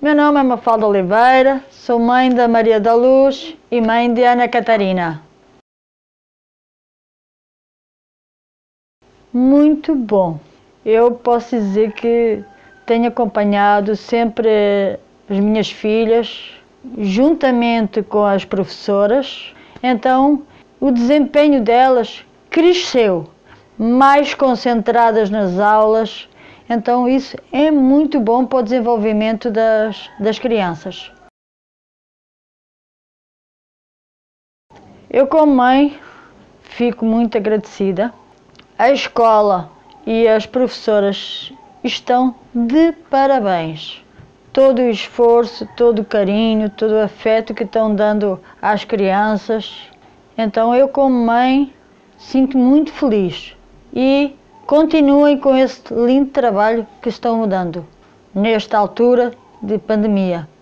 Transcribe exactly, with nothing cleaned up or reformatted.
Meu nome é Mafalda Oliveira, sou mãe da Maria da Luz e mãe de Ana Catarina. Muito bom. Eu posso dizer que tenho acompanhado sempre as minhas filhas, juntamente com as professoras. Então, o desempenho delas cresceu, mais concentradas nas aulas. Então, isso é muito bom para o desenvolvimento das, das crianças. Eu, como mãe, fico muito agradecida. A escola e as professoras estão de parabéns. Todo o esforço, todo o carinho, todo o afeto que estão dando às crianças. Então eu, como mãe, sinto muito feliz. E continuem com esse lindo trabalho que estão dando nesta altura de pandemia.